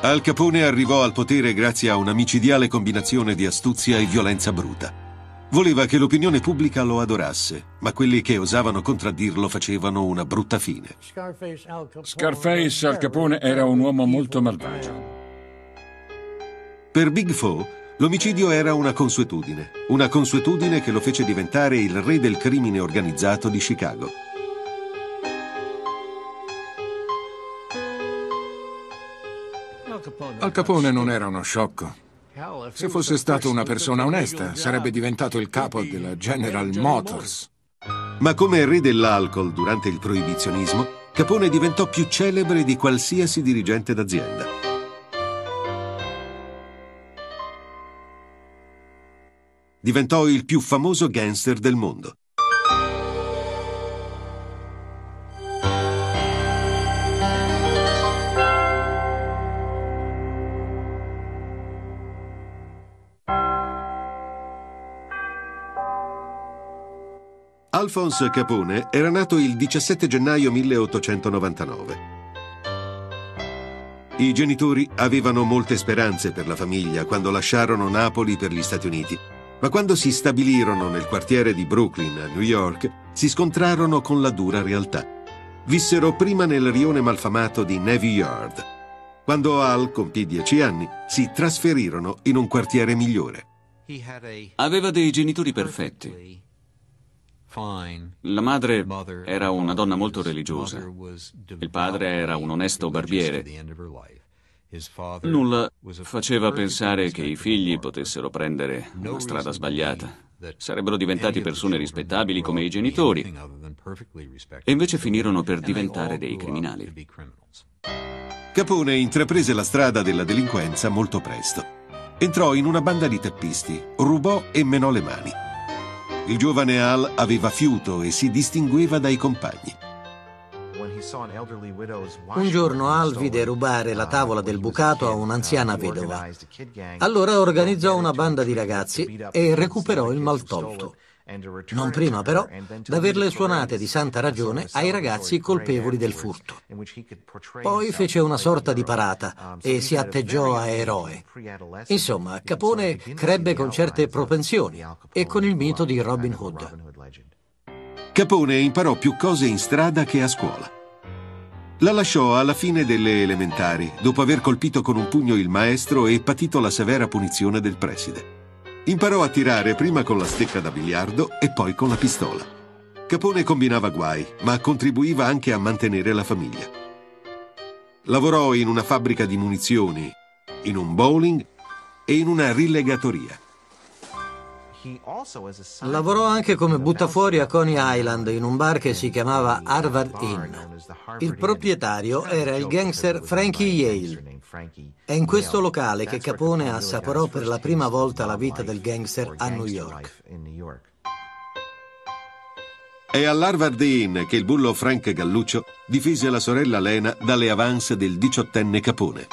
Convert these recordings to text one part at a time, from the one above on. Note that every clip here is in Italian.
Al Capone arrivò al potere grazie a una micidiale combinazione di astuzia e violenza bruta. Voleva che l'opinione pubblica lo adorasse, ma quelli che osavano contraddirlo facevano una brutta fine. Scarface Al Capone era un uomo molto malvagio. Per Big Four, l'omicidio era una consuetudine che lo fece diventare il re del crimine organizzato di Chicago. Al Capone non era uno sciocco. Se fosse stato una persona onesta, sarebbe diventato il capo della General Motors. Ma come re dell'alcol durante il proibizionismo, Capone diventò più celebre di qualsiasi dirigente d'azienda. Diventò il più famoso gangster del mondo. Alphonse Capone era nato il 17 gennaio 1899. I genitori avevano molte speranze per la famiglia quando lasciarono Napoli per gli Stati Uniti, ma quando si stabilirono nel quartiere di Brooklyn, a New York, si scontrarono con la dura realtà. Vissero prima nel rione malfamato di Navy Yard. Quando Al compì 10 anni, si trasferirono in un quartiere migliore. Aveva dei genitori perfetti. La madre era una donna molto religiosa. Il padre era un onesto barbiere. Nulla faceva pensare che i figli potessero prendere una strada sbagliata. Sarebbero diventati persone rispettabili come i genitori, e invece finirono per diventare dei criminali. Capone intraprese la strada della delinquenza molto presto. Entrò in una banda di teppisti, rubò e menò le mani. Il giovane Al aveva fiuto e si distingueva dai compagni. Un giorno Al vide rubare la tavola del bucato a un'anziana vedova. Allora organizzò una banda di ragazzi e recuperò il maltolto. Non prima però d'averle suonate di santa ragione ai ragazzi colpevoli del furto. Poi fece una sorta di parata e si atteggiò a eroe. Insomma, Capone crebbe con certe propensioni e con il mito di Robin Hood. Capone imparò più cose in strada che a scuola. La lasciò alla fine delle elementari, dopo aver colpito con un pugno il maestro e patito la severa punizione del preside. Imparò a tirare prima con la stecca da biliardo e poi con la pistola. Capone combinava guai, ma contribuiva anche a mantenere la famiglia. Lavorò in una fabbrica di munizioni, in un bowling e in una rilegatoria. Lavorò anche come buttafuori a Coney Island in un bar che si chiamava Harvard Inn. Il proprietario era il gangster Frankie Yale. È in questo locale che Capone assaporò per la prima volta la vita del gangster a New York. È all'Harvard Inn che il bullo Frank Galluccio difese la sorella Lena dalle avance del 18enne Capone.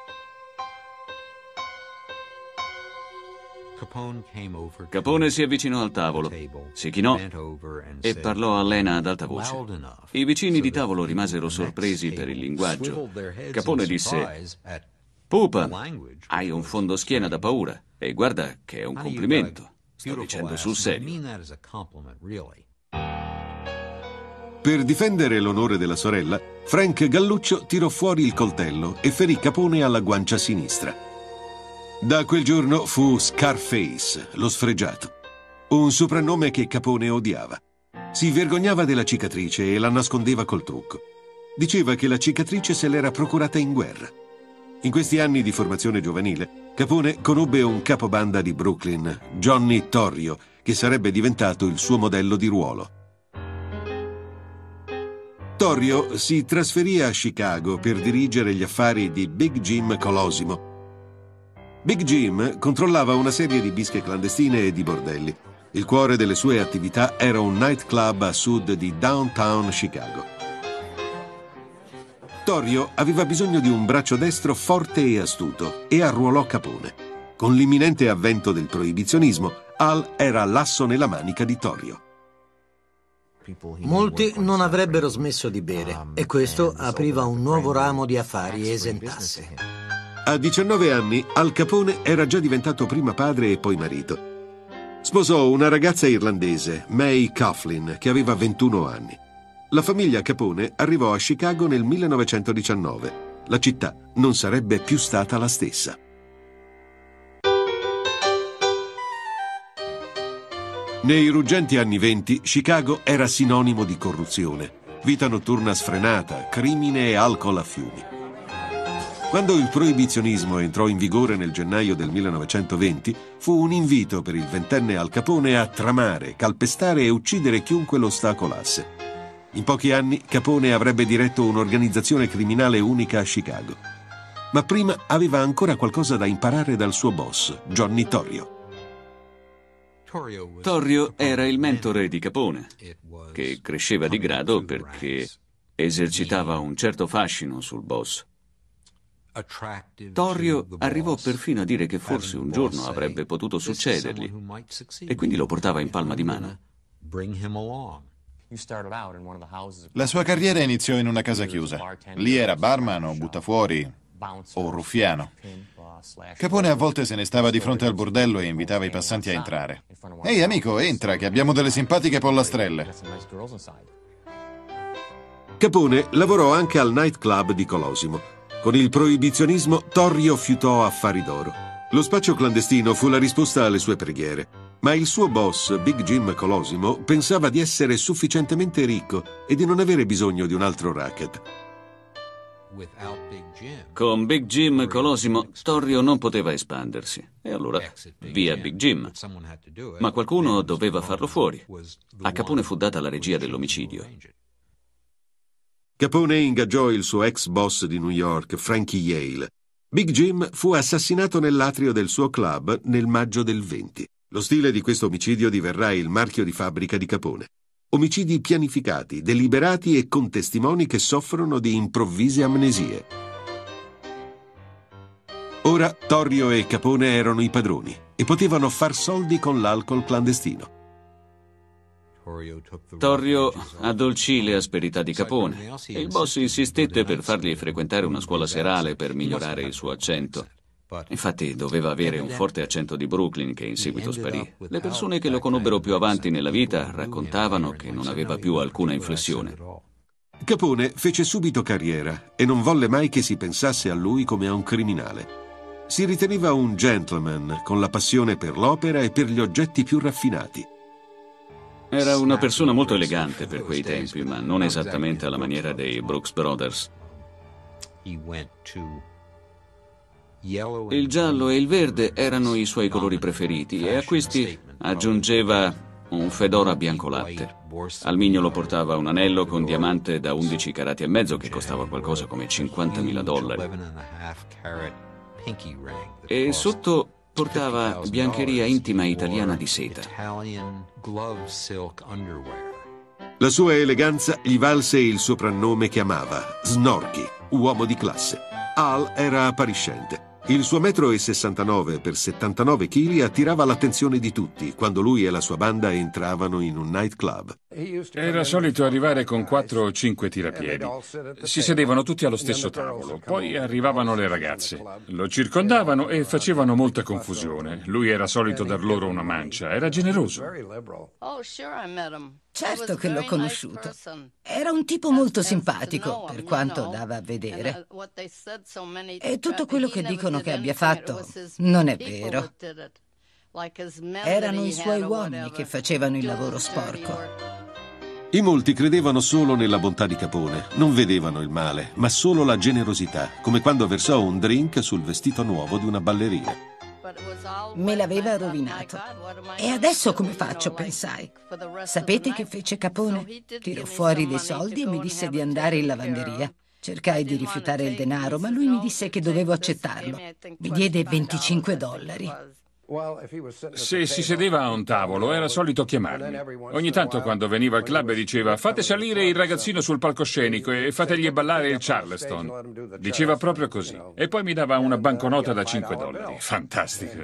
Capone si avvicinò al tavolo, si chinò e parlò a Lena ad alta voce. I vicini di tavolo rimasero sorpresi per il linguaggio. Capone disse: "Pupa, hai un fondoschiena da paura, e guarda che è un complimento. Sto dicendo sul serio." Per difendere l'onore della sorella, Frank Galluccio tirò fuori il coltello e ferì Capone alla guancia sinistra. Da quel giorno fu Scarface, lo sfregiato, un soprannome che Capone odiava. Si vergognava della cicatrice e la nascondeva col trucco. Diceva che la cicatrice se l'era procurata in guerra. In questi anni di formazione giovanile, Capone conobbe un capobanda di Brooklyn, Johnny Torrio, che sarebbe diventato il suo modello di ruolo. Torrio si trasferì a Chicago per dirigere gli affari di Big Jim Colosimo. Big Jim controllava una serie di bische clandestine e di bordelli. Il cuore delle sue attività era un nightclub a sud di downtown Chicago. Torrio aveva bisogno di un braccio destro forte e astuto e arruolò Capone. Con l'imminente avvento del proibizionismo, Al era l'asso nella manica di Torrio. Molti non avrebbero smesso di bere e questo apriva un nuovo ramo di affari esentasse. A 19 anni, Al Capone era già diventato prima padre e poi marito. Sposò una ragazza irlandese, May Coughlin, che aveva 21 anni. La famiglia Capone arrivò a Chicago nel 1919. La città non sarebbe più stata la stessa. Nei ruggenti anni 20, Chicago era sinonimo di corruzione, vita notturna sfrenata, crimine e alcol a fiumi. Quando il proibizionismo entrò in vigore nel gennaio del 1920, fu un invito per il ventenne Al Capone a tramare, calpestare e uccidere chiunque lo ostacolasse. In pochi anni Capone avrebbe diretto un'organizzazione criminale unica a Chicago. Ma prima aveva ancora qualcosa da imparare dal suo boss, Johnny Torrio. Torrio era il mentore di Capone, che cresceva di grado perché esercitava un certo fascino sul boss. Torrio arrivò perfino a dire che forse un giorno avrebbe potuto succedergli e quindi lo portava in palma di mano. La sua carriera iniziò in una casa chiusa. Lì era barman o buttafuori o ruffiano. Capone a volte se ne stava di fronte al bordello e invitava i passanti a entrare. «Ehi amico, entra, che abbiamo delle simpatiche pollastrelle». Capone lavorò anche al nightclub di Colosimo. Con il proibizionismo, Torrio fiutò affari d'oro. Lo spaccio clandestino fu la risposta alle sue preghiere, ma il suo boss, Big Jim Colosimo, pensava di essere sufficientemente ricco e di non avere bisogno di un altro racket. Con Big Jim Colosimo, Torrio non poteva espandersi, e allora via Big Jim. Ma qualcuno doveva farlo fuori. A Capone fu data la regia dell'omicidio. Capone ingaggiò il suo ex boss di New York, Frankie Yale. Big Jim fu assassinato nell'atrio del suo club nel maggio del 20. Lo stile di questo omicidio diverrà il marchio di fabbrica di Capone. Omicidi pianificati, deliberati e con testimoni che soffrono di improvvise amnesie. Ora Torrio e Capone erano i padroni e potevano far soldi con l'alcol clandestino. Torrio addolcì le asperità di Capone e il boss insistette per fargli frequentare una scuola serale per migliorare il suo accento. Infatti doveva avere un forte accento di Brooklyn che in seguito sparì. Le persone che lo conobbero più avanti nella vita raccontavano che non aveva più alcuna inflessione. Capone fece subito carriera e non volle mai che si pensasse a lui come a un criminale. Si riteneva un gentleman con la passione per l'opera e per gli oggetti più raffinati. Era una persona molto elegante per quei tempi, ma non esattamente alla maniera dei Brooks Brothers. Il giallo e il verde erano i suoi colori preferiti e a questi aggiungeva un fedora bianco latte. Al mignolo portava un anello con diamante da 11 carati e mezzo che costava qualcosa come $50.000. E sotto portava biancheria intima italiana di seta. La sua eleganza gli valse il soprannome che amava, Snorky, uomo di classe. Al era appariscente. Il suo 1,69 m per 79 kg attirava l'attenzione di tutti quando lui e la sua banda entravano in un nightclub. Era solito arrivare con 4 o 5 tirapiedi. Si sedevano tutti allo stesso tavolo, poi arrivavano le ragazze. Lo circondavano e facevano molta confusione. Lui era solito dar loro una mancia, era generoso. Certo che l'ho conosciuto. Era un tipo molto simpatico, per quanto dava a vedere. E tutto quello che dicono che abbia fatto non è vero. Erano i suoi uomini che facevano il lavoro sporco. I molti credevano solo nella bontà di Capone, non vedevano il male, ma solo la generosità, come quando versò un drink sul vestito nuovo di una ballerina. Me l'aveva rovinato. E adesso come faccio, pensai. Sapete che fece Capone? Tirò fuori dei soldi e mi disse di andare in lavanderia. Cercai di rifiutare il denaro, ma lui mi disse che dovevo accettarlo. Mi diede $25. Se si sedeva a un tavolo era solito chiamarmi. Ogni tanto quando veniva al club diceva: fate salire il ragazzino sul palcoscenico e fategli ballare il Charleston. Diceva proprio così. E poi mi dava una banconota da $5. Fantastico.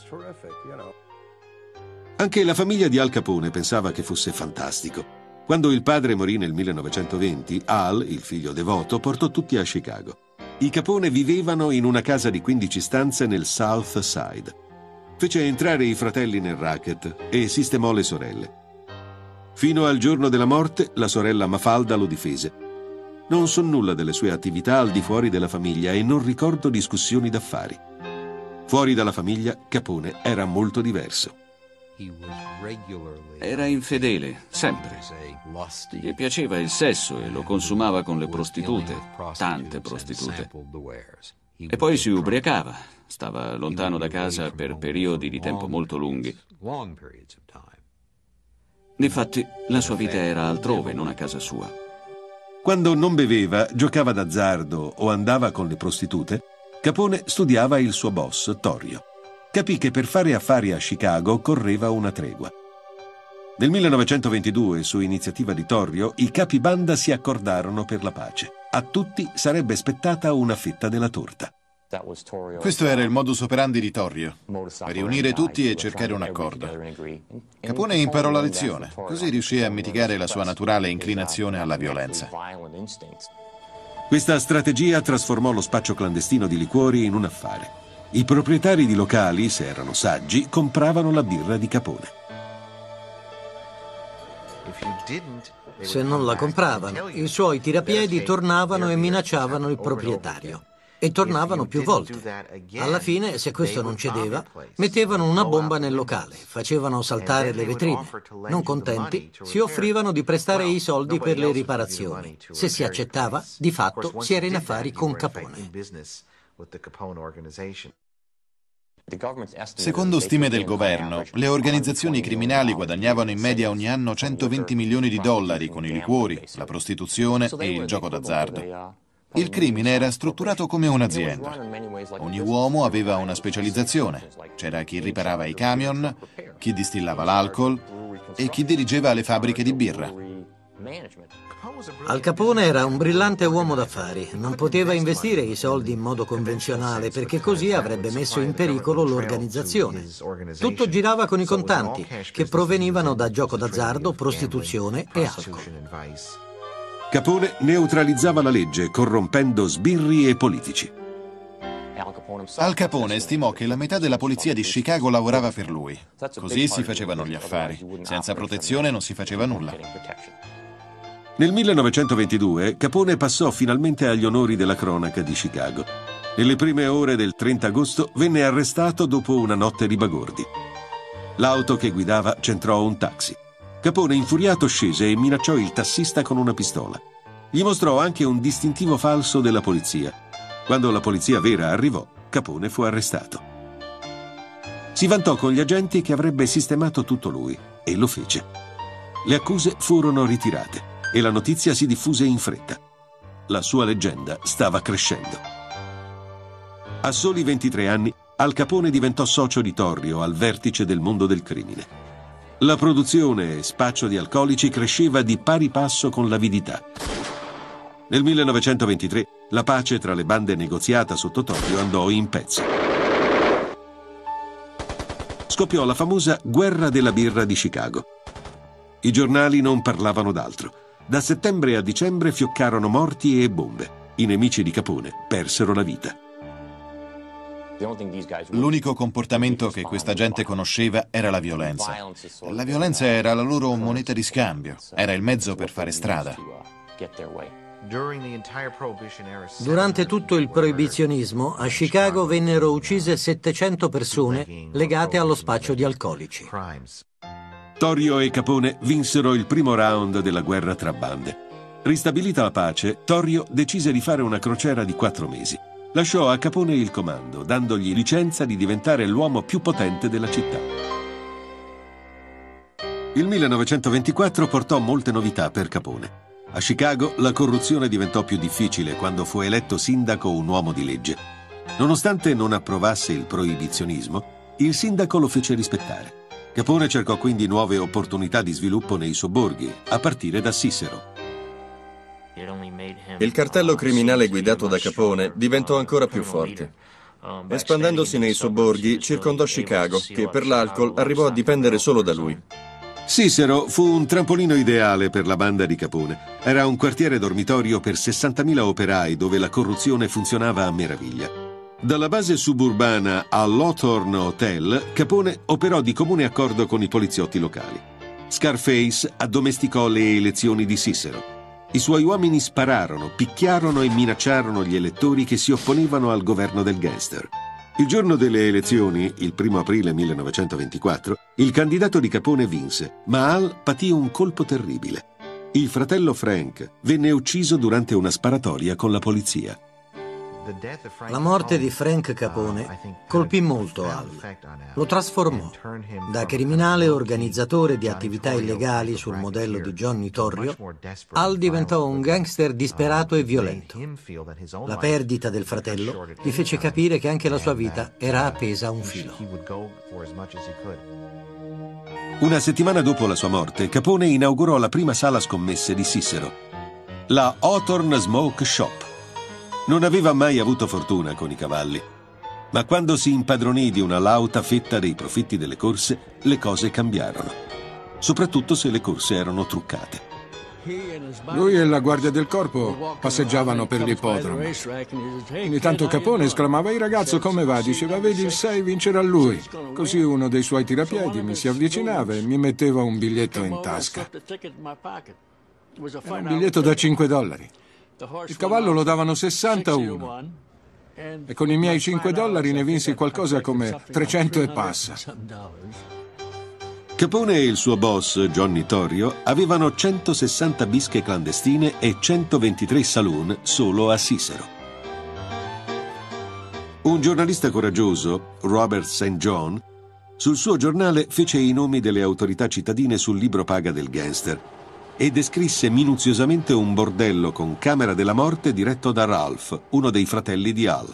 Anche la famiglia di Al Capone pensava che fosse fantastico. Quando il padre morì nel 1920, Al, il figlio devoto, portò tutti a Chicago. I Capone vivevano in una casa di 15 stanze nel South Side. Fece entrare i fratelli nel racket e sistemò le sorelle. Fino al giorno della morte, la sorella Mafalda lo difese. Non so nulla delle sue attività al di fuori della famiglia e non ricordo discussioni d'affari. Fuori dalla famiglia, Capone era molto diverso. Era infedele, sempre. Gli piaceva il sesso e lo consumava con le prostitute, tante prostitute. E poi si ubriacava, stava lontano da casa per periodi di tempo molto lunghi. Difatti, la sua vita era altrove, non a casa sua. Quando non beveva, giocava d'azzardo o andava con le prostitute, Capone studiava il suo boss, Torrio. Capì che per fare affari a Chicago occorreva una tregua. Nel 1922, su iniziativa di Torrio, i capi banda si accordarono per la pace. A tutti sarebbe spettata una fetta della torta. Questo era il modus operandi di Torrio, riunire tutti e cercare un accordo. Capone imparò la lezione, così riuscì a mitigare la sua naturale inclinazione alla violenza. Questa strategia trasformò lo spaccio clandestino di liquori in un affare. I proprietari di locali, se erano saggi, compravano la birra di Capone. Se non la compravano, i suoi tirapiedi tornavano e minacciavano il proprietario. E tornavano più volte. Alla fine, se questo non cedeva, mettevano una bomba nel locale, facevano saltare le vetrine. Non contenti, si offrivano di prestare i soldi per le riparazioni. Se si accettava, di fatto si era in affari con Capone. Secondo stime del governo, le organizzazioni criminali guadagnavano in media ogni anno 120 milioni di dollari con i liquori, la prostituzione e il gioco d'azzardo. Il crimine era strutturato come un'azienda. Ogni uomo aveva una specializzazione. C'era chi riparava i camion, chi distillava l'alcol e chi dirigeva le fabbriche di birra. Al Capone era un brillante uomo d'affari. Non poteva investire i soldi in modo convenzionale perché così avrebbe messo in pericolo l'organizzazione. Tutto girava con i contanti, che provenivano da gioco d'azzardo, prostituzione e alcol. Capone neutralizzava la legge, corrompendo sbirri e politici. Al Capone stimò che la metà della polizia di Chicago lavorava per lui. Così si facevano gli affari. Senza protezione non si faceva nulla. Nel 1922 Capone passò finalmente agli onori della cronaca di Chicago. Nelle prime ore del 30 agosto venne arrestato dopo una notte di bagordi. L'auto che guidava centrò un taxi. Capone, infuriato, scese e minacciò il tassista con una pistola. Gli mostrò anche un distintivo falso della polizia. Quando la polizia vera arrivò, Capone fu arrestato. Si vantò con gli agenti che avrebbe sistemato tutto lui, e lo fece. Le accuse furono ritirate e la notizia si diffuse in fretta. La sua leggenda stava crescendo. A soli 23 anni, Al Capone diventò socio di Torrio al vertice del mondo del crimine. La produzione e spaccio di alcolici cresceva di pari passo con l'avidità. Nel 1923 la pace tra le bande negoziata sotto Torrio andò in pezzi. Scoppiò la famosa guerra della birra di Chicago. I giornali non parlavano d'altro. Da settembre a dicembre fioccarono morti e bombe. I nemici di Capone persero la vita. L'unico comportamento che questa gente conosceva era la violenza. La violenza era la loro moneta di scambio, era il mezzo per fare strada. Durante tutto il proibizionismo, a Chicago vennero uccise 700 persone legate allo spaccio di alcolici. Torrio e Capone vinsero il primo round della guerra tra bande. Ristabilita la pace, Torrio decise di fare una crociera di 4 mesi. Lasciò a Capone il comando, dandogli licenza di diventare l'uomo più potente della città. Il 1924 portò molte novità per Capone. A Chicago la corruzione diventò più difficile quando fu eletto sindaco un uomo di legge. Nonostante non approvasse il proibizionismo, il sindaco lo fece rispettare. Capone cercò quindi nuove opportunità di sviluppo nei sobborghi, a partire da Cicero. Il cartello criminale guidato da Capone diventò ancora più forte. Espandendosi nei sobborghi, circondò Chicago, che per l'alcol arrivò a dipendere solo da lui. Cicero fu un trampolino ideale per la banda di Capone. Era un quartiere dormitorio per 60.000 operai dove la corruzione funzionava a meraviglia. Dalla base suburbana all'Hawthorne Hotel, Capone operò di comune accordo con i poliziotti locali. Scarface addomesticò le elezioni di Cicero. I suoi uomini spararono, picchiarono e minacciarono gli elettori che si opponevano al governo del gangster. Il giorno delle elezioni, il 1 aprile 1924, il candidato di Capone vinse, ma Al patì un colpo terribile. Il fratello Frank venne ucciso durante una sparatoria con la polizia. La morte di Frank Capone colpì molto Al. Lo trasformò. Da criminale organizzatore di attività illegali sul modello di Johnny Torrio, Al diventò un gangster disperato e violento. La perdita del fratello gli fece capire che anche la sua vita era appesa a un filo. Una settimana dopo la sua morte, Capone inaugurò la prima sala scommesse di Cicero, la Hawthorne Smoke Shop. Non aveva mai avuto fortuna con i cavalli, ma quando si impadronì di una lauta fetta dei profitti delle corse, le cose cambiarono, soprattutto se le corse erano truccate. Lui e la guardia del corpo passeggiavano per l'ippodromo. Ogni tanto Capone esclamava: "Il ragazzo come va?" Diceva: "Vedi, il 6 vincerà lui." Così uno dei suoi tirapiedi mi si avvicinava e mi metteva un biglietto in tasca. Era un biglietto da $5. Il cavallo lo davano 61 e con i miei $5 ne vinsi qualcosa come 300 e passa. Capone e il suo boss, Johnny Torrio, avevano 160 bische clandestine e 123 saloon solo a Cicero. Un giornalista coraggioso, Robert St. John, sul suo giornale fece i nomi delle autorità cittadine sul libro paga del gangster e descrisse minuziosamente un bordello con camera della morte diretto da Ralph, uno dei fratelli di Al.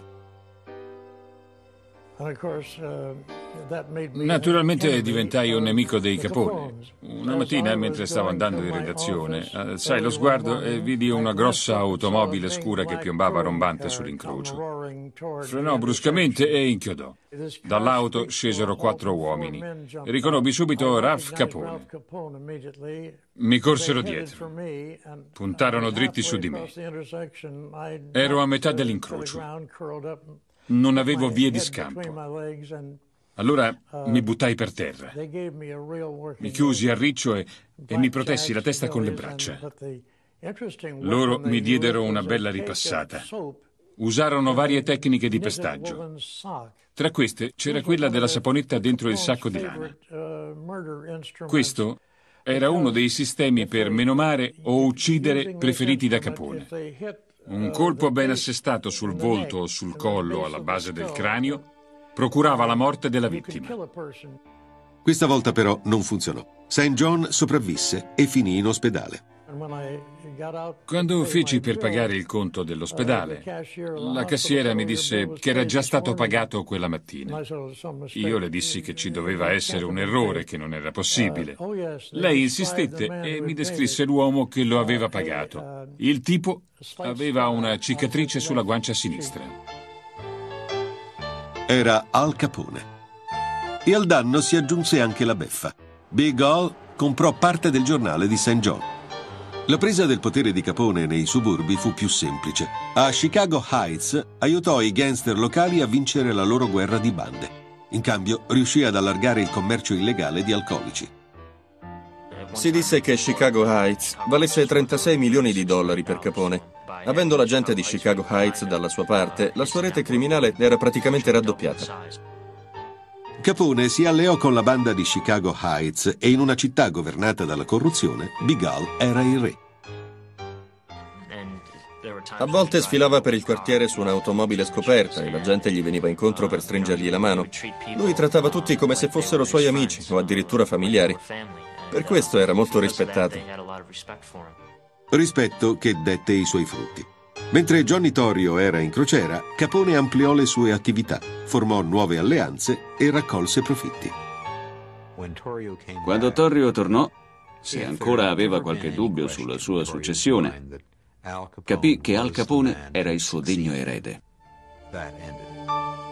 Naturalmente diventai un nemico dei Capone. Una mattina, mentre stavo andando in redazione, alzai lo sguardo e vidi una grossa automobile scura che piombava rombante sull'incrocio. Frenò bruscamente e inchiodò. Dall'auto scesero 4 uomini. Riconobbi subito Ralph Capone. Mi corsero dietro. Puntarono dritti su di me. Ero a metà dell'incrocio. Non avevo vie di scampo. Allora mi buttai per terra. Mi chiusi a riccio e mi protessi la testa con le braccia. Loro mi diedero una bella ripassata. Usarono varie tecniche di pestaggio. Tra queste c'era quella della saponetta dentro il sacco di lana. Questo era uno dei sistemi per menomare o uccidere preferiti da Capone. Un colpo ben assestato sul volto o sul collo alla base del cranio procurava la morte della vittima. Questa volta però non funzionò. St. John sopravvisse e finì in ospedale. Quando feci per pagare il conto dell'ospedale, la cassiera mi disse che era già stato pagato quella mattina. Io le dissi che ci doveva essere un errore, che non era possibile. Lei insistette e mi descrisse l'uomo che lo aveva pagato. Il tipo aveva una cicatrice sulla guancia sinistra. Era Al Capone. E al danno si aggiunse anche la beffa. Big Al comprò parte del giornale di St. John. La presa del potere di Capone nei suburbi fu più semplice. A Chicago Heights aiutò i gangster locali a vincere la loro guerra di bande. In cambio, riuscì ad allargare il commercio illegale di alcolici. Si disse che Chicago Heights valesse $36 milioni per Capone. Avendo la gente di Chicago Heights dalla sua parte, la sua rete criminale era praticamente raddoppiata. Capone si alleò con la banda di Chicago Heights e in una città governata dalla corruzione, Big Al era il re. A volte sfilava per il quartiere su un'automobile scoperta e la gente gli veniva incontro per stringergli la mano. Lui trattava tutti come se fossero suoi amici o addirittura familiari. Per questo era molto rispettato. Rispetto che dette i suoi frutti. Mentre Johnny Torrio era in crociera, Capone ampliò le sue attività, formò nuove alleanze e raccolse profitti. Quando Torrio tornò, se ancora aveva qualche dubbio sulla sua successione, capì che Al Capone era il suo degno erede.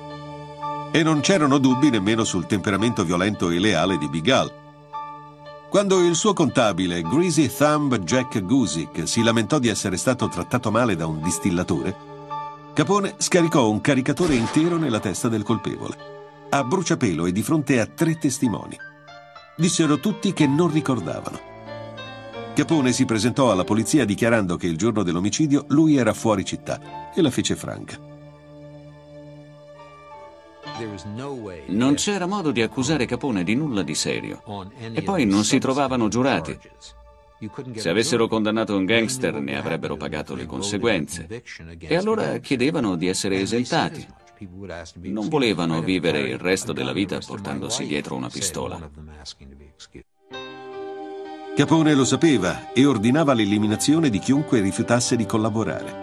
E non c'erano dubbi nemmeno sul temperamento violento e leale di Big Al. Quando il suo contabile, Greasy Thumb Jack Gusick, si lamentò di essere stato trattato male da un distillatore, Capone scaricò un caricatore intero nella testa del colpevole, a bruciapelo e di fronte a 3 testimoni. Dissero tutti che non ricordavano. Capone si presentò alla polizia dichiarando che il giorno dell'omicidio lui era fuori città e la fece franca. Non c'era modo di accusare Capone di nulla di serio. E poi non si trovavano giurati. Se avessero condannato un gangster ne avrebbero pagato le conseguenze. E allora chiedevano di essere esentati. Non volevano vivere il resto della vita portandosi dietro una pistola. Capone lo sapeva e ordinava l'eliminazione di chiunque rifiutasse di collaborare.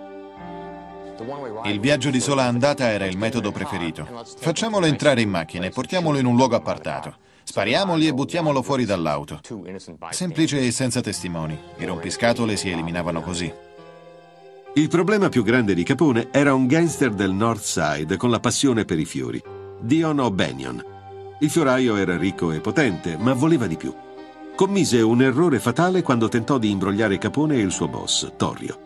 Il viaggio di sola andata era il metodo preferito. Facciamolo entrare in macchina e portiamolo in un luogo appartato. Spariamogli e buttiamolo fuori dall'auto. Semplice e senza testimoni. I rompiscatole si eliminavano così. Il problema più grande di Capone era un gangster del North Side con la passione per i fiori, Dion O'Banion. Il fioraio era ricco e potente, ma voleva di più. Commise un errore fatale quando tentò di imbrogliare Capone e il suo boss, Torrio.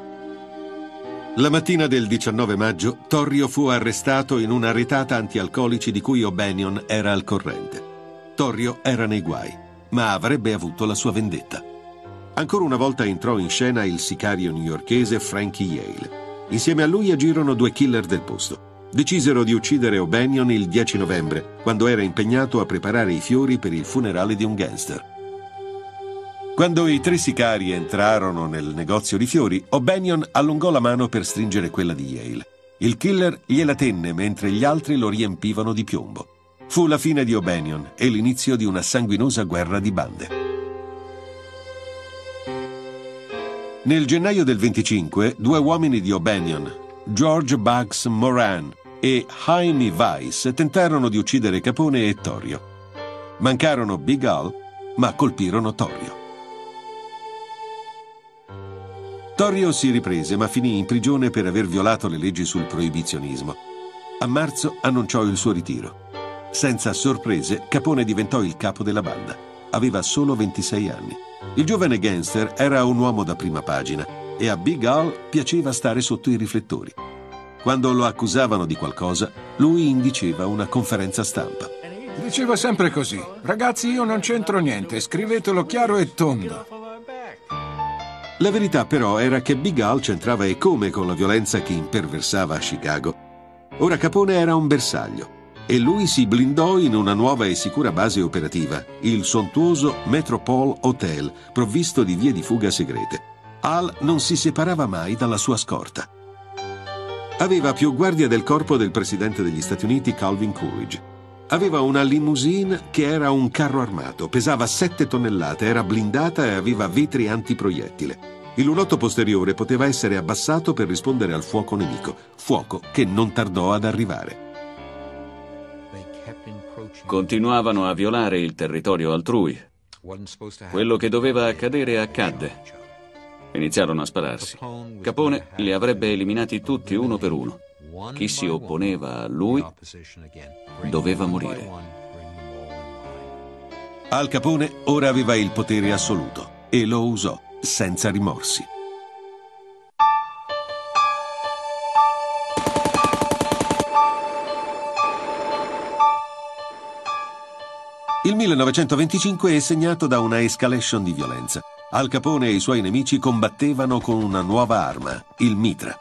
La mattina del 19 maggio, Torrio fu arrestato in una retata antialcolici di cui O'Banion era al corrente. Torrio era nei guai, ma avrebbe avuto la sua vendetta. Ancora una volta entrò in scena il sicario newyorkese Frankie Yale. Insieme a lui agirono 2 killer del posto. Decisero di uccidere O'Banion il 10 novembre, quando era impegnato a preparare i fiori per il funerale di un gangster. Quando i 3 sicari entrarono nel negozio di fiori, O'Banion allungò la mano per stringere quella di Yale. Il killer gliela tenne mentre gli altri lo riempivano di piombo. Fu la fine di O'Banion e l'inizio di una sanguinosa guerra di bande. Nel gennaio del 25, 2 uomini di O'Banion, George Bugs Moran e Jaime Weiss, tentarono di uccidere Capone e Torrio. Mancarono Big Al, ma colpirono Torrio. Torrio si riprese, ma finì in prigione per aver violato le leggi sul proibizionismo. A marzo annunciò il suo ritiro. Senza sorprese, Capone diventò il capo della banda. Aveva solo 26 anni. Il giovane gangster era un uomo da prima pagina e a Big Al piaceva stare sotto i riflettori. Quando lo accusavano di qualcosa, lui indiceva una conferenza stampa. Diceva sempre così: ragazzi, io non c'entro niente, scrivetelo chiaro e tondo. La verità però era che Big Al c'entrava e come con la violenza che imperversava a Chicago. Ora Capone era un bersaglio e lui si blindò in una nuova e sicura base operativa, il sontuoso Metropole Hotel, provvisto di vie di fuga segrete. Al non si separava mai dalla sua scorta. Aveva più guardia del corpo del presidente degli Stati Uniti Calvin Coolidge. Aveva una limousine che era un carro armato, pesava 7 tonnellate, era blindata e aveva vetri antiproiettile. Il lunotto posteriore poteva essere abbassato per rispondere al fuoco nemico, fuoco che non tardò ad arrivare. Continuavano a violare il territorio altrui. Quello che doveva accadere accadde. Iniziarono a spararsi. Capone li avrebbe eliminati tutti uno per uno. Chi si opponeva a lui doveva morire. Al Capone ora aveva il potere assoluto e lo usò senza rimorsi. Il 1925 è segnato da una escalation di violenza. Al Capone e i suoi nemici combattevano con una nuova arma, il mitra.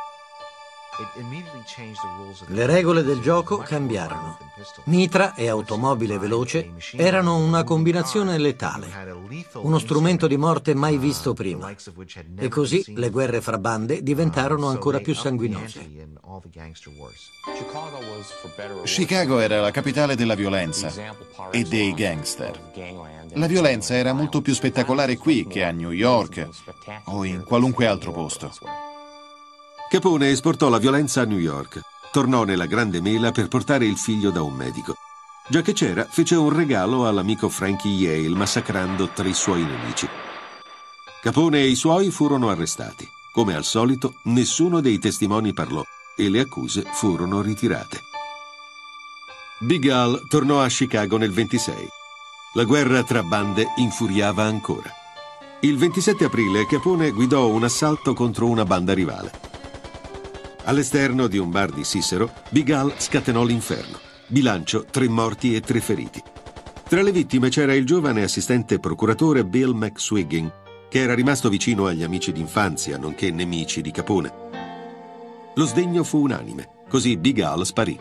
Le regole del gioco cambiarono. Mitra e automobile veloce erano una combinazione letale, uno strumento di morte mai visto prima. E così le guerre fra bande diventarono ancora più sanguinose. Chicago era la capitale della violenza e dei gangster. La violenza era molto più spettacolare qui che a New York o in qualunque altro posto. Capone esportò la violenza a New York. Tornò nella Grande Mela per portare il figlio da un medico. Già che c'era, fece un regalo all'amico Frankie Yale, massacrando 3 suoi nemici. Capone e i suoi furono arrestati. Come al solito, nessuno dei testimoni parlò e le accuse furono ritirate. Big Al tornò a Chicago nel 26. La guerra tra bande infuriava ancora. Il 27 aprile Capone guidò un assalto contro una banda rivale. All'esterno di un bar di Cicero, Big Al scatenò l'inferno. Bilancio 3 morti e 3 feriti. Tra le vittime c'era il giovane assistente procuratore Bill McSwiggin, che era rimasto vicino agli amici d'infanzia, nonché nemici di Capone. Lo sdegno fu unanime, così Big Al sparì.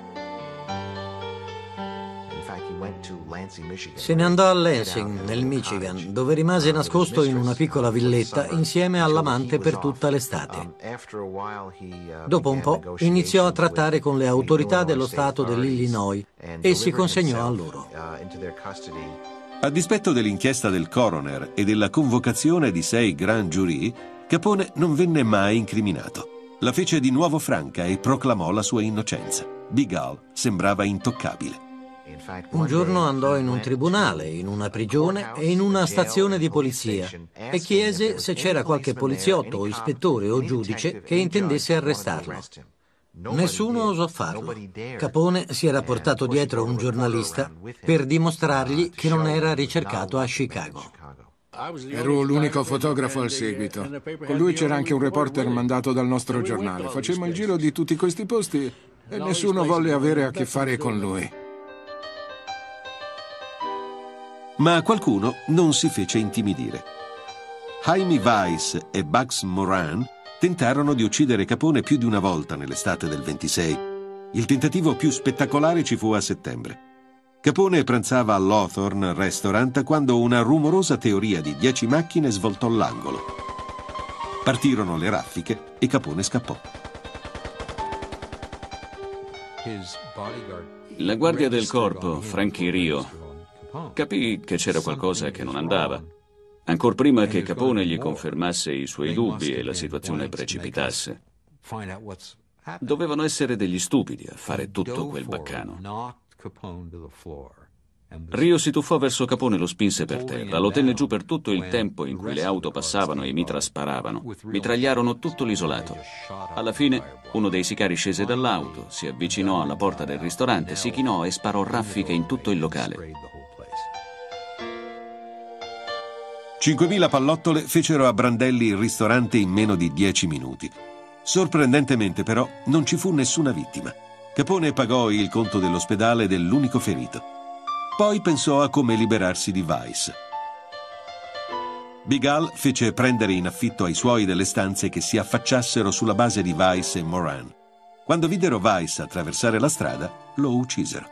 Se ne andò a Lansing, nel Michigan, dove rimase nascosto in una piccola villetta insieme all'amante per tutta l'estate. Dopo un po' iniziò a trattare con le autorità dello stato dell'Illinois e si consegnò a loro. A dispetto dell'inchiesta del coroner e della convocazione di 6 grand jury, Capone non venne mai incriminato. La fece di nuovo franca e proclamò la sua innocenza. Big Al sembrava intoccabile. Un giorno andò in un tribunale, in una prigione e in una stazione di polizia e chiese se c'era qualche poliziotto o ispettore o giudice che intendesse arrestarlo. Nessuno osò farlo. Capone si era portato dietro un giornalista per dimostrargli che non era ricercato a Chicago. Ero l'unico fotografo al seguito. Con lui c'era anche un reporter mandato dal nostro giornale. Facemmo il giro di tutti questi posti e nessuno volle avere a che fare con lui. Ma qualcuno non si fece intimidire. Jaime Weiss e Bugs Moran tentarono di uccidere Capone più di una volta nell'estate del 26. Il tentativo più spettacolare ci fu a settembre. Capone pranzava all'Hawthorne Restaurant quando una rumorosa teoria di 10 macchine svoltò l'angolo. Partirono le raffiche e Capone scappò. La guardia del corpo, Frankie Rio, capì che c'era qualcosa che non andava. Ancor prima che Capone gli confermasse i suoi dubbi e la situazione precipitasse. Dovevano essere degli stupidi a fare tutto quel baccano. Rio si tuffò verso Capone e lo spinse per terra. Lo tenne giù per tutto il tempo in cui le auto passavano e i mitra sparavano. Mitragliarono tutto l'isolato. Alla fine, uno dei sicari scese dall'auto, si avvicinò alla porta del ristorante, si chinò e sparò raffiche in tutto il locale. 5.000 pallottole fecero a brandelli il ristorante in meno di 10 minuti. Sorprendentemente però non ci fu nessuna vittima. Capone pagò il conto dell'ospedale dell'unico ferito. Poi pensò a come liberarsi di Weiss. Big Al fece prendere in affitto ai suoi delle stanze che si affacciassero sulla base di Weiss e Moran. Quando videro Weiss attraversare la strada, lo uccisero.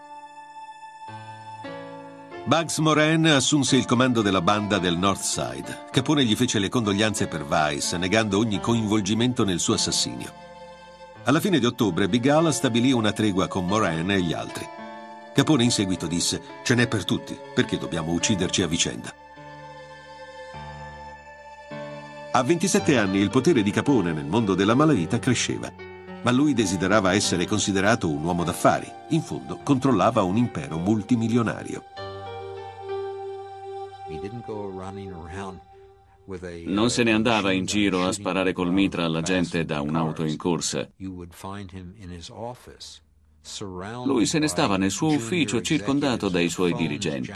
Bugs Moran assunse il comando della banda del North Side. Capone gli fece le condoglianze per Weiss, negando ogni coinvolgimento nel suo assassinio. Alla fine di ottobre, Big Al stabilì una tregua con Moran e gli altri. Capone in seguito disse: "Ce n'è per tutti, perché dobbiamo ucciderci a vicenda?" A 27 anni il potere di Capone nel mondo della malavita cresceva, ma lui desiderava essere considerato un uomo d'affari. In fondo controllava un impero multimilionario. Non se ne andava in giro a sparare col mitra alla gente da un'auto in corsa. Lui se ne stava nel suo ufficio circondato dai suoi dirigenti.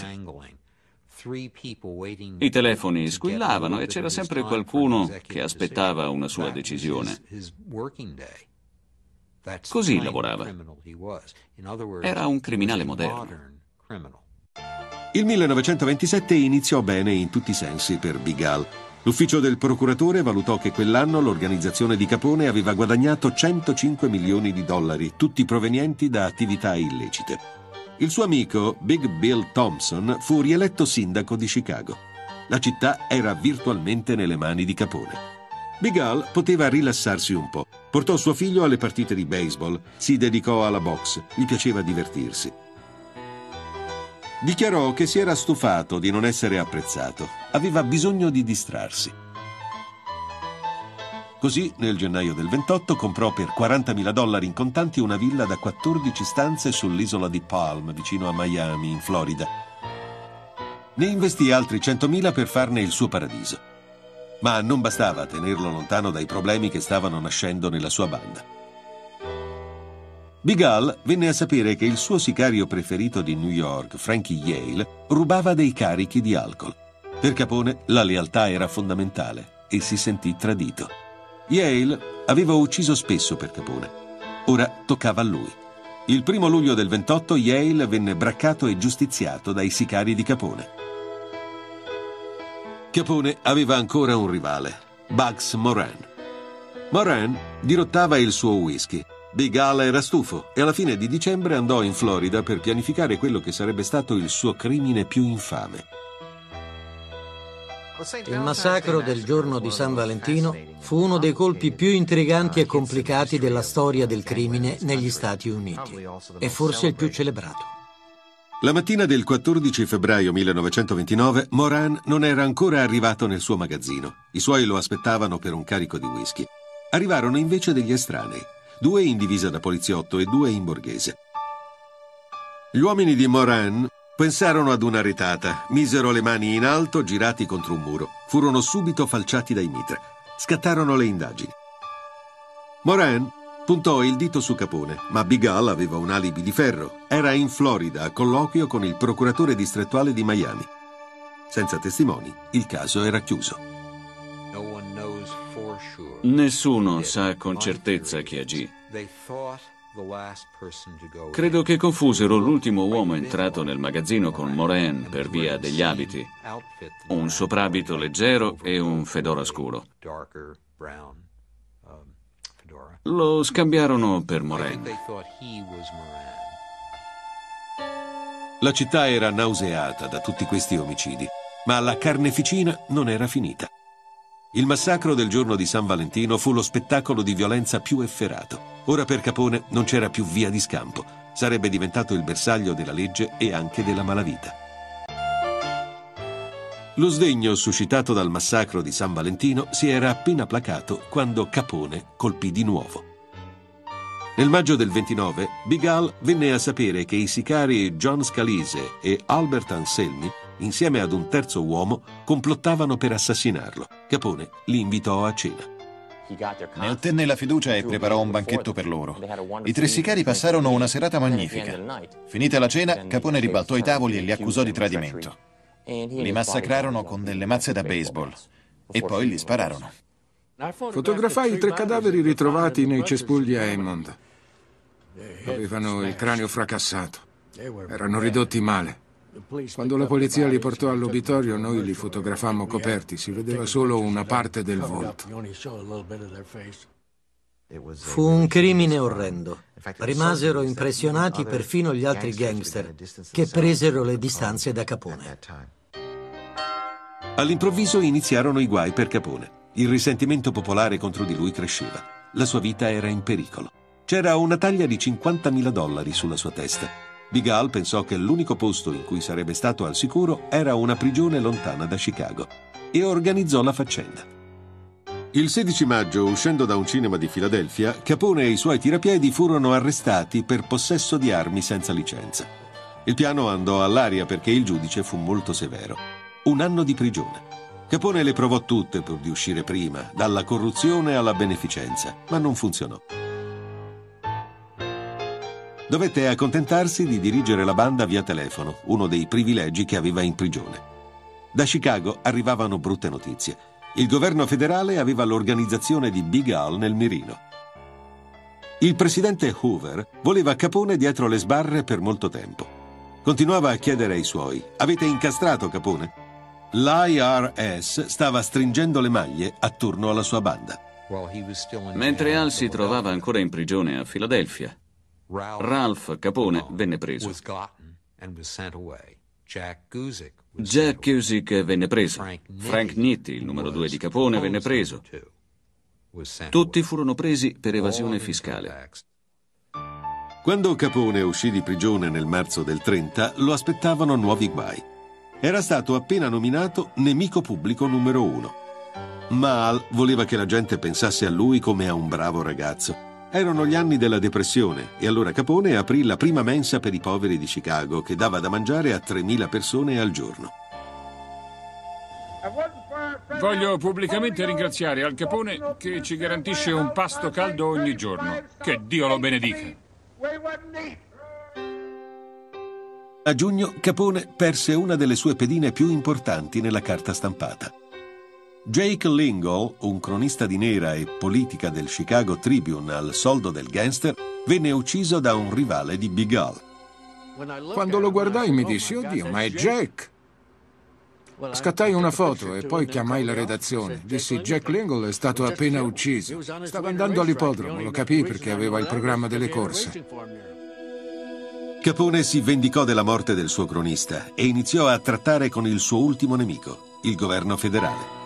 I telefoni squillavano e c'era sempre qualcuno che aspettava una sua decisione. Così lavorava. Era un criminale moderno. Il 1927 iniziò bene in tutti i sensi per Big Al. L'ufficio del procuratore valutò che quell'anno l'organizzazione di Capone aveva guadagnato $105 milioni, tutti provenienti da attività illecite. Il suo amico, Big Bill Thompson, fu rieletto sindaco di Chicago. La città era virtualmente nelle mani di Capone. Big Al poteva rilassarsi un po'. Portò suo figlio alle partite di baseball, si dedicò alla boxe, gli piaceva divertirsi. Dichiarò che si era stufato di non essere apprezzato. Aveva bisogno di distrarsi. Così, nel gennaio del 28, comprò per $40.000 in contanti una villa da 14 stanze sull'isola di Palm, vicino a Miami, in Florida. Ne investì altri 100.000 per farne il suo paradiso. Ma non bastava tenerlo lontano dai problemi che stavano nascendo nella sua banda. Big Al venne a sapere che il suo sicario preferito di New York, Frankie Yale, rubava dei carichi di alcol. Per Capone la lealtà era fondamentale e si sentì tradito. Yale aveva ucciso spesso per Capone. Ora toccava a lui. Il 1 luglio del 28 Yale venne braccato e giustiziato dai sicari di Capone. Capone aveva ancora un rivale, Bugs Moran. Moran dirottava il suo whisky. Big Al era stufo e alla fine di dicembre andò in Florida per pianificare quello che sarebbe stato il suo crimine più infame. Il massacro del giorno di San Valentino fu uno dei colpi più intriganti e complicati della storia del crimine negli Stati Uniti e forse il più celebrato. La mattina del 14 febbraio 1929 Moran non era ancora arrivato nel suo magazzino. I suoi lo aspettavano per un carico di whisky. Arrivarono invece degli estranei, 2 in divisa da poliziotto e 2 in borghese. Gli uomini di Moran pensarono ad una retata, misero le mani in alto, girati contro un muro. Furono subito falciati dai mitra. Scattarono le indagini. Moran puntò il dito su Capone, ma Big Al aveva un alibi di ferro. Era in Florida a colloquio con il procuratore distrettuale di Miami. Senza testimoni, il caso era chiuso. Nessuno sa con certezza chi agì. Credo che confusero l'ultimo uomo entrato nel magazzino con Moran per via degli abiti. Un soprabito leggero e un fedora scuro. Lo scambiarono per Moran. La città era nauseata da tutti questi omicidi, ma la carneficina non era finita. Il massacro del giorno di San Valentino fu lo spettacolo di violenza più efferato. Ora per Capone non c'era più via di scampo. Sarebbe diventato il bersaglio della legge e anche della malavita. Lo sdegno suscitato dal massacro di San Valentino si era appena placato quando Capone colpì di nuovo. Nel maggio del 29, Big Al venne a sapere che i sicari John Scalise e Albert Anselmi, insieme ad un terzo uomo, complottavano per assassinarlo. Capone li invitò a cena. Ne ottenne la fiducia e preparò un banchetto per loro. I 3 sicari passarono una serata magnifica. Finita la cena, Capone ribaltò i tavoli e li accusò di tradimento. Li massacrarono con delle mazze da baseball e poi li spararono. Fotografai i 3 cadaveri ritrovati nei cespugli a Hammond. Avevano il cranio fracassato. Erano ridotti male. Quando la polizia li portò all'obitorio, noi li fotografammo coperti. Si vedeva solo una parte del volto. Fu un crimine orrendo. Rimasero impressionati perfino gli altri gangster, che presero le distanze da Capone. All'improvviso iniziarono i guai per Capone. Il risentimento popolare contro di lui cresceva. La sua vita era in pericolo. C'era una taglia di $50.000 sulla sua testa. Big Al pensò che l'unico posto in cui sarebbe stato al sicuro era una prigione lontana da Chicago e organizzò la faccenda. Il 16 maggio, uscendo da un cinema di Filadelfia, Capone e i suoi tirapiedi furono arrestati per possesso di armi senza licenza. Il piano andò all'aria perché il giudice fu molto severo. 1 anno di prigione. Capone le provò tutte pur di uscire prima, dalla corruzione alla beneficenza, ma non funzionò. Dovette accontentarsi di dirigere la banda via telefono, uno dei privilegi che aveva in prigione. Da Chicago arrivavano brutte notizie. Il governo federale aveva l'organizzazione di Big Al nel mirino. Il presidente Hoover voleva Capone dietro le sbarre per molto tempo. Continuava a chiedere ai suoi: avete incastrato Capone? L'IRS stava stringendo le maglie attorno alla sua banda. Mentre Al si trovava ancora in prigione a Filadelfia, Ralph Capone venne preso. Jack Cusick venne preso. Frank Nitti, il numero 2 di Capone, venne preso. Tutti furono presi per evasione fiscale. Quando Capone uscì di prigione nel marzo del 30, lo aspettavano nuovi guai. Era stato appena nominato nemico pubblico numero 1. Ma Al voleva che la gente pensasse a lui come a un bravo ragazzo. Erano gli anni della depressione e allora Capone aprì la prima mensa per i poveri di Chicago, che dava da mangiare a 3.000 persone al giorno. Voglio pubblicamente ringraziare Al Capone che ci garantisce un pasto caldo ogni giorno. Che Dio lo benedica. A giugno Capone perse una delle sue pedine più importanti nella carta stampata. Jake Lingle, un cronista di nera e politica del Chicago Tribune al soldo del gangster, venne ucciso da un rivale di Big Al. Quando lo guardai mi dissi, oddio, ma è Jake! Scattai una foto e poi chiamai la redazione. Dissi, Jack Lingle è stato appena ucciso. Stava andando all'ippodromo, lo capii perché aveva il programma delle corse. Capone si vendicò della morte del suo cronista e iniziò a trattare con il suo ultimo nemico, il governo federale.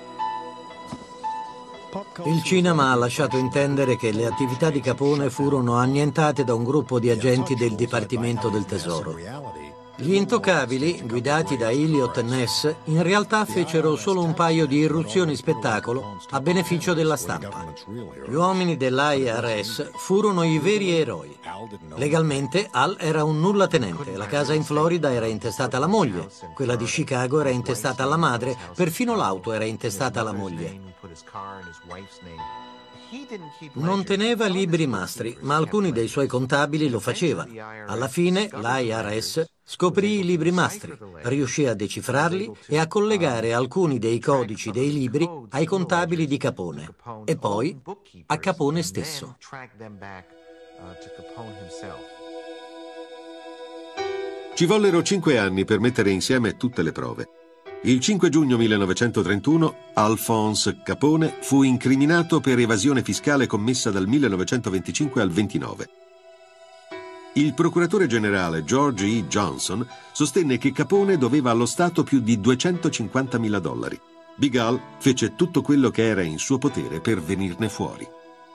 Il cinema ha lasciato intendere che le attività di Capone furono annientate da un gruppo di agenti del Dipartimento del Tesoro. Gli intoccabili, guidati da Elliot Ness, in realtà fecero solo un paio di irruzioni spettacolo a beneficio della stampa. Gli uomini dell'IRS furono i veri eroi. Legalmente Al era un nullatenente, la casa in Florida era intestata alla moglie, quella di Chicago era intestata alla madre, perfino l'auto era intestata alla moglie. Non teneva libri mastri, ma alcuni dei suoi contabili lo facevano. Alla fine l'IRS scoprì i libri mastri, riuscì a decifrarli e a collegare alcuni dei codici dei libri ai contabili di Capone e poi a Capone stesso. Ci vollero 5 anni per mettere insieme tutte le prove. Il 5 giugno 1931 Alphonse Capone fu incriminato per evasione fiscale commessa dal 1925 al 29. Il procuratore generale George E. Johnson sostenne che Capone doveva allo Stato più di $250.000. Big Al fece tutto quello che era in suo potere per venirne fuori.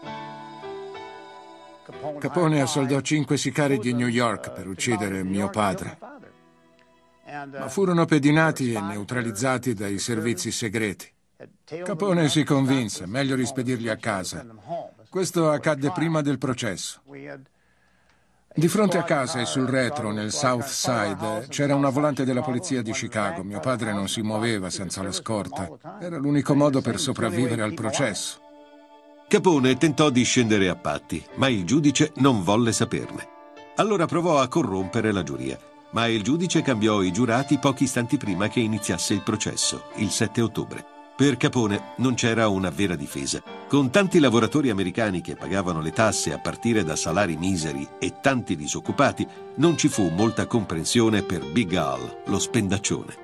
Capone assoldò 5 sicari di New York per uccidere mio padre, ma furono pedinati e neutralizzati dai servizi segreti. Capone si convinse, meglio rispedirli a casa. Questo accadde prima del processo. Di fronte a casa e sul retro, nel South Side, c'era una volante della polizia di Chicago. Mio padre non si muoveva senza la scorta. Era l'unico modo per sopravvivere al processo. Capone tentò di scendere a patti, ma il giudice non volle saperne. Allora provò a corrompere la giuria, ma il giudice cambiò i giurati pochi istanti prima che iniziasse il processo, il 7 ottobre. Per Capone non c'era una vera difesa. Con tanti lavoratori americani che pagavano le tasse a partire da salari miseri e tanti disoccupati, non ci fu molta comprensione per Big Al, lo spendaccione.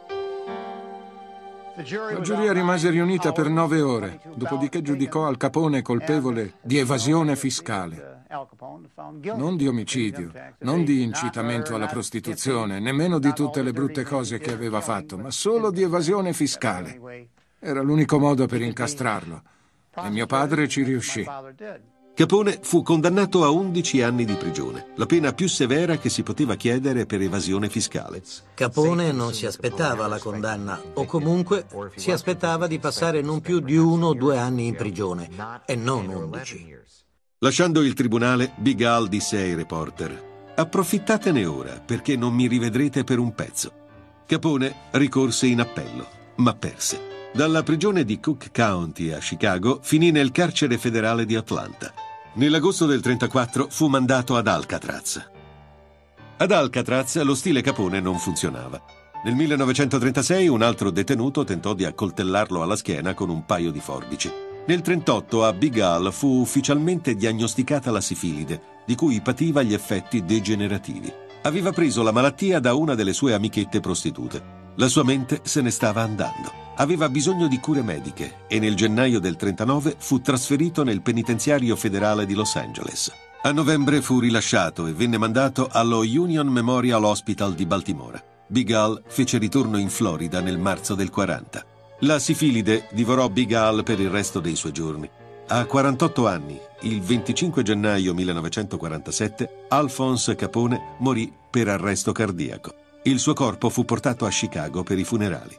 La giuria rimase riunita per 9 ore, dopodiché giudicò Al Capone colpevole di evasione fiscale. Non di omicidio, non di incitamento alla prostituzione, nemmeno di tutte le brutte cose che aveva fatto, ma solo di evasione fiscale. Era l'unico modo per incastrarlo, e mio padre ci riuscì. Capone fu condannato a 11 anni di prigione, la pena più severa che si poteva chiedere per evasione fiscale. Capone non si aspettava la condanna, o comunque si aspettava di passare non più di 1 o 2 anni in prigione, e non 11. Lasciando il tribunale, Big Al disse ai reporter: «Approfittatene ora, perché non mi rivedrete per un pezzo». Capone ricorse in appello, ma perse. Dalla prigione di Cook County a Chicago finì nel carcere federale di Atlanta. Nell'agosto del 1934 fu mandato ad Alcatraz. Ad Alcatraz lo stile Capone non funzionava. Nel 1936 un altro detenuto tentò di accoltellarlo alla schiena con un paio di forbici. Nel 1938 a Big Al fu ufficialmente diagnosticata la sifilide, di cui pativa gli effetti degenerativi. Aveva preso la malattia da una delle sue amichette prostitute. La sua mente se ne stava andando. Aveva bisogno di cure mediche e nel gennaio del 1939 fu trasferito nel penitenziario federale di Los Angeles. A novembre fu rilasciato e venne mandato allo Union Memorial Hospital di Baltimora. Big Al fece ritorno in Florida nel marzo del 40. La sifilide divorò Big Al per il resto dei suoi giorni. A 48 anni, il 25 gennaio 1947, Alphonse Capone morì per arresto cardiaco. Il suo corpo fu portato a Chicago per i funerali.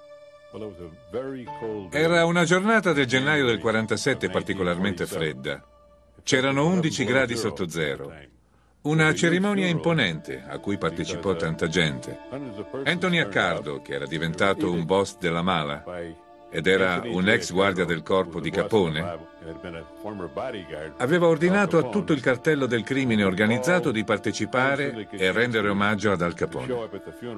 Era una giornata del gennaio del 47 particolarmente fredda. C'erano 11 gradi sotto zero. Una cerimonia imponente a cui partecipò tanta gente. Anthony Accardo, che era diventato un boss della mala, ed era un ex guardia del corpo di Capone, aveva ordinato a tutto il cartello del crimine organizzato di partecipare e rendere omaggio ad Al Capone.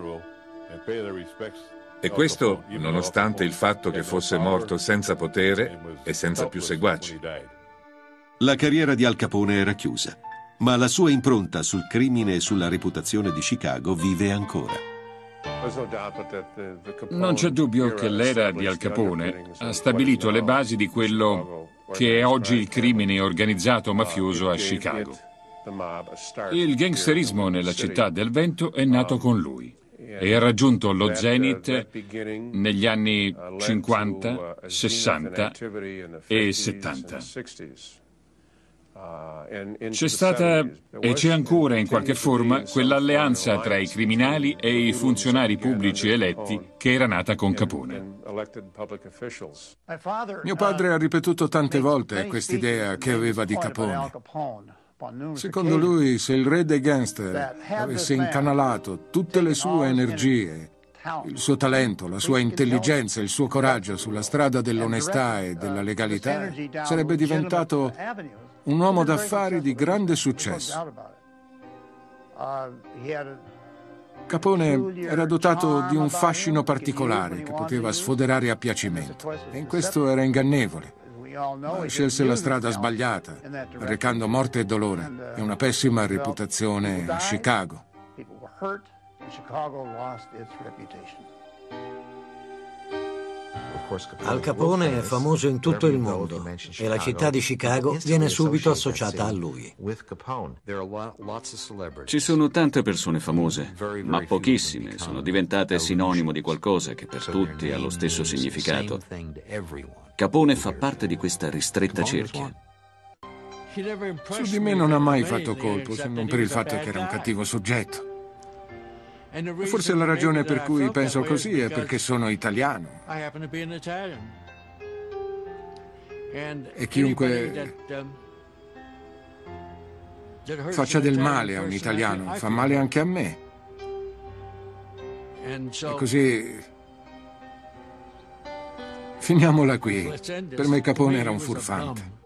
E questo nonostante il fatto che fosse morto senza potere e senza più seguaci. La carriera di Al Capone era chiusa, ma la sua impronta sul crimine e sulla reputazione di Chicago vive ancora. Non c'è dubbio che l'era di Al Capone ha stabilito le basi di quello che è oggi il crimine organizzato mafioso a Chicago. Il gangsterismo nella città del vento è nato con lui e ha raggiunto lo zenith negli anni 50, 60 e 70. C'è stata e c'è ancora in qualche forma quell'alleanza tra i criminali e i funzionari pubblici eletti che era nata con Capone. Mio padre ha ripetuto tante volte quest'idea che aveva di Capone. Secondo lui, se il re dei gangster avesse incanalato tutte le sue energie, il suo talento, la sua intelligenza, il suo coraggio sulla strada dell'onestà e della legalità, sarebbe diventato un uomo d'affari di grande successo. Capone era dotato di un fascino particolare che poteva sfoderare a piacimento, e in questo era ingannevole. Ma scelse la strada sbagliata, arrecando morte e dolore e una pessima reputazione a Chicago. Al Capone è famoso in tutto il mondo e la città di Chicago viene subito associata a lui. Ci sono tante persone famose, ma pochissime sono diventate sinonimo di qualcosa che per tutti ha lo stesso significato. Capone fa parte di questa ristretta cerchia. Su di me non ha mai fatto colpo, se non per il fatto che era un cattivo soggetto. Forse la ragione per cui penso così è perché sono italiano. E chiunque faccia del male a un italiano fa male anche a me. E così finiamola qui. Per me Capone era un furfante.